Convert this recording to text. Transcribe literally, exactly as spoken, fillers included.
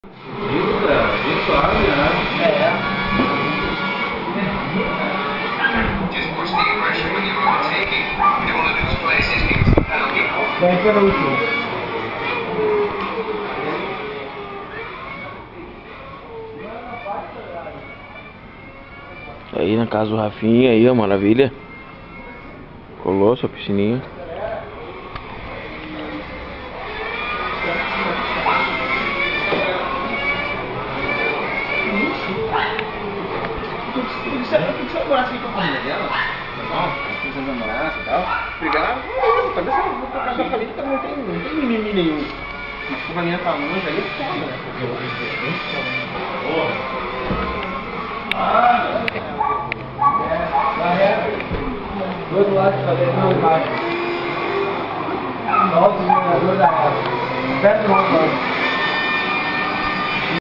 Bem suave, né? É. Bem penúltimo. Aí na casa do Rafinha, aí ó, maravilha. Colou sua piscininha. Você namorar assim com a família dela? Normal? Você namorar e tal? Brigar? Talvez ela vou tocar com a família também, não tem, não tem mimimi nenhum. Mas com a família tá longe, aí é foda, né? Porra! Ah! Do outro lado, fazer duas imagens. Volta o jogador da reta. Perto do outro lado.